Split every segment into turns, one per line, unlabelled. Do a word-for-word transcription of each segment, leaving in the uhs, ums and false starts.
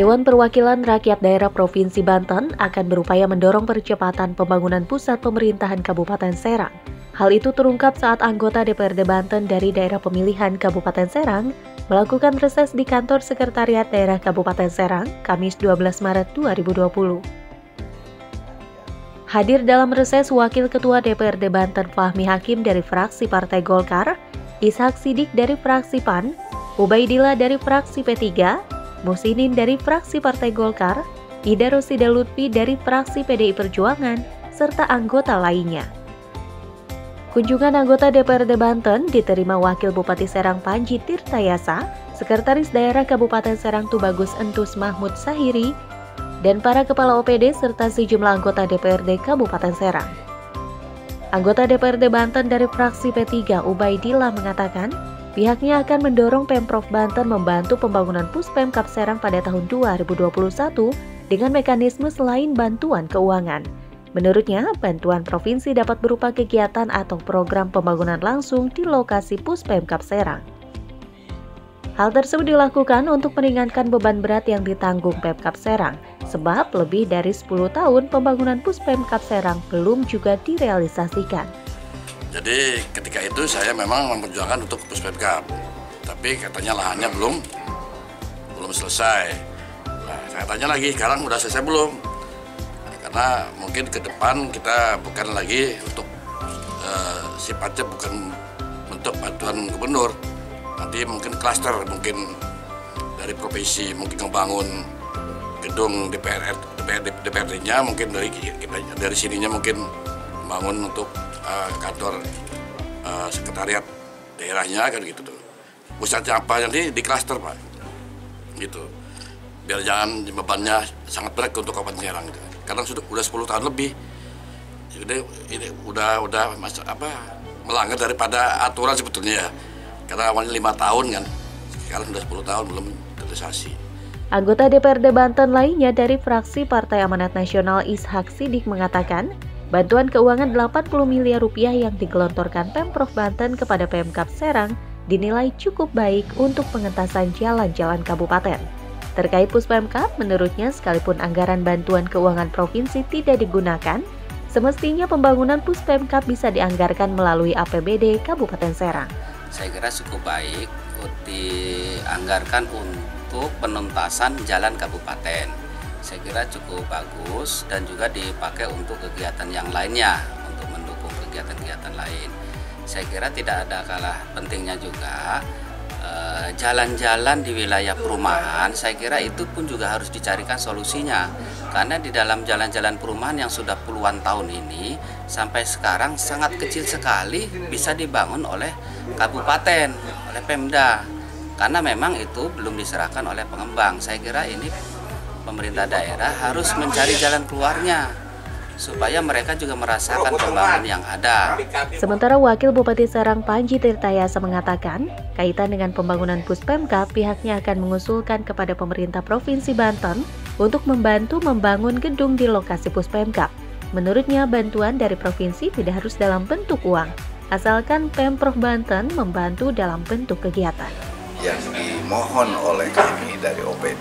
Dewan Perwakilan Rakyat Daerah Provinsi Banten akan berupaya mendorong percepatan pembangunan pusat pemerintahan Kabupaten Serang. Hal itu terungkap saat anggota D P R D Banten dari daerah pemilihan Kabupaten Serang melakukan reses di kantor Sekretariat Daerah Kabupaten Serang, Kamis dua belas Maret dua ribu dua puluh. Hadir dalam reses Wakil Ketua D P R D Banten Fahmi Hakim dari fraksi Partai Golkar, Ishak Sidik dari fraksi P A N, Ubaidillah dari fraksi P tiga, Musinin dari fraksi Partai Golkar, Ida Rosida Lutfi dari fraksi P D I Perjuangan, serta anggota lainnya. Kunjungan anggota D P R D Banten diterima Wakil Bupati Serang Panji Tirtayasa, Sekretaris Daerah Kabupaten Serang Tubagus Entus Mahmud Sahiri, dan para kepala O P D serta sejumlah anggota D P R D Kabupaten Serang. Anggota D P R D Banten dari fraksi P tiga Ubaidillah mengatakan, pihaknya akan mendorong Pemprov Banten membantu pembangunan Puspemkab Serang pada tahun dua ribu dua puluh satu dengan mekanisme selain bantuan keuangan. Menurutnya, bantuan provinsi dapat berupa kegiatan atau program pembangunan langsung di lokasi Puspemkab Serang. Hal tersebut dilakukan untuk meringankan beban berat yang ditanggung Pemkab Serang, sebab lebih dari sepuluh tahun pembangunan Puspemkab Serang belum juga direalisasikan.
Jadi ketika itu saya memang memperjuangkan untuk Puspemkab, tapi katanya lahannya belum belum selesai. Nah, saya tanya lagi, sekarang udah selesai belum? Karena mungkin ke depan kita bukan lagi untuk uh, sifatnya bukan bentuk bantuan gubernur, nanti mungkin klaster, mungkin dari provinsi mungkin membangun gedung D P R D P R D-nya, mungkin dari dari sininya mungkin membangun untuk Uh, kantor uh, sekretariat daerahnya kan gitu tuh. Pusatnya apa nanti di klaster Pak, gitu. Biar jangan bebannya sangat berat untuk Kabupaten Serang gitu. Karena sudah udah sepuluh tahun lebih, jadi ini udah udah mas, apa melanggar daripada aturan sebetulnya ya. Karena awalnya lima tahun kan, sekarang sudah sepuluh tahun belum realisasi.
Anggota D P R D Banten lainnya dari fraksi Partai Amanat Nasional Ishak Sidik mengatakan, bantuan keuangan delapan puluh miliar rupiah yang digelontorkan Pemprov Banten kepada Pemkab Serang dinilai cukup baik untuk pengentasan jalan-jalan kabupaten. Terkait Puspemkab, menurutnya sekalipun anggaran bantuan keuangan provinsi tidak digunakan, semestinya pembangunan Puspemkab bisa dianggarkan melalui A P B D Kabupaten Serang.
Saya kira cukup baik dianggarkan untuk penuntasan jalan kabupaten. Saya kira cukup bagus dan juga dipakai untuk kegiatan yang lainnya, untuk mendukung kegiatan-kegiatan lain. Saya kira tidak ada kalah pentingnya juga jalan-jalan eh, di wilayah perumahan. Saya kira itu pun juga harus dicarikan solusinya, karena di dalam jalan-jalan perumahan yang sudah puluhan tahun ini sampai sekarang sangat kecil sekali bisa dibangun oleh kabupaten, oleh Pemda, karena memang itu belum diserahkan oleh pengembang. Saya kira ini pemerintah daerah harus mencari jalan keluarnya supaya mereka juga merasakan pembangunan yang ada.
Sementara Wakil Bupati Serang Panji Tirtayasa mengatakan, kaitan dengan pembangunan Puspemkab, pihaknya akan mengusulkan kepada pemerintah Provinsi Banten untuk membantu membangun gedung di lokasi Puspemkab. Menurutnya, bantuan dari provinsi tidak harus dalam bentuk uang, asalkan Pemprov Banten membantu dalam bentuk kegiatan.
Yang dimohon oleh kami dari O P D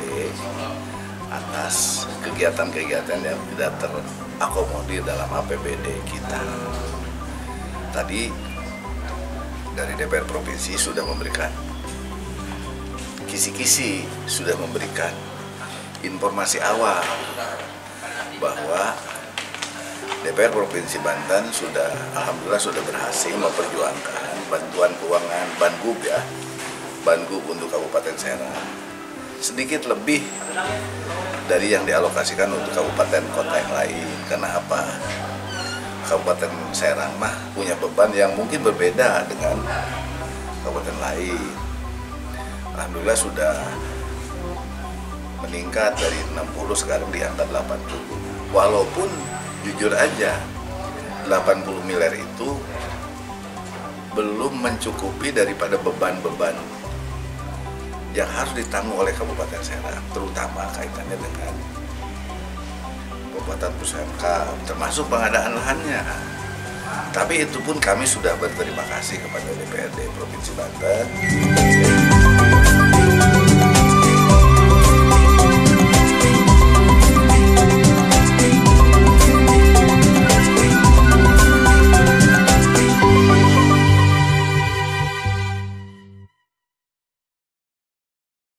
atas kegiatan-kegiatan yang tidak terakomodir dalam A P B D kita. Tadi dari D P R Provinsi sudah memberikan kisi-kisi, sudah memberikan informasi awal bahwa D P R Provinsi Banten sudah, alhamdulillah sudah berhasil memperjuangkan bantuan keuangan Bangub ya, Bangub untuk Kabupaten Serang. Sedikit lebih dari yang dialokasikan untuk kabupaten kota yang lain. Karena apa? Kabupaten Serang mah punya beban yang mungkin berbeda dengan kabupaten lain. Alhamdulillah sudah meningkat dari enam puluh sekarang di angka delapan puluh. Walaupun jujur aja delapan puluh miliar itu belum mencukupi daripada beban-beban yang harus ditanggung oleh Kabupaten Serang, terutama kaitannya dengan pembuatan Puspemkab, termasuk pengadaan lahannya. Tapi itu pun kami sudah berterima kasih kepada D P R D Provinsi Banten.